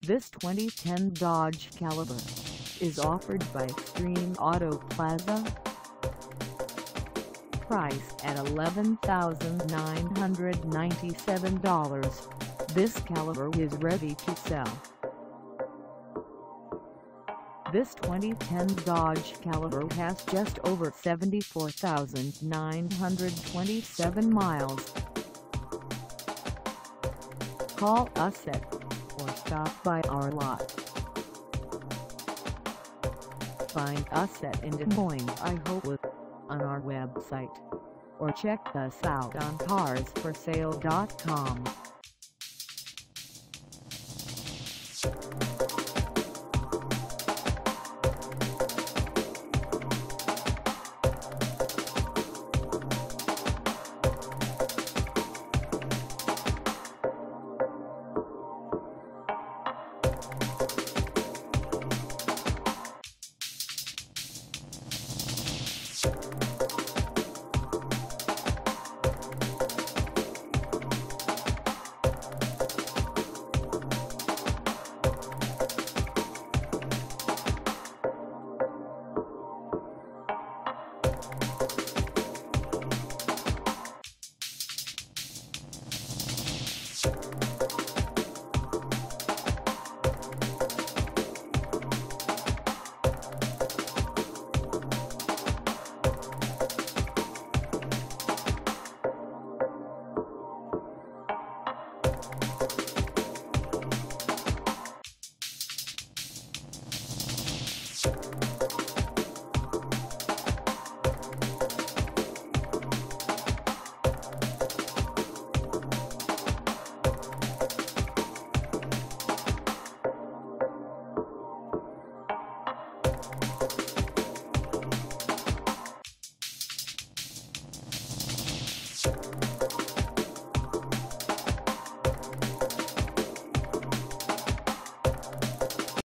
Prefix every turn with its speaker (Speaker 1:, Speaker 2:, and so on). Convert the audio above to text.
Speaker 1: This 2010 Dodge Caliber is offered by Extreme Auto Plaza. Priced at $11,997, this Caliber is ready to sell. This 2010 Dodge Caliber has just over 74,927 miles. Call us at or stop by our lot. Find us at Des Moines, Iowa on our website, or check us out on carsforsale.com.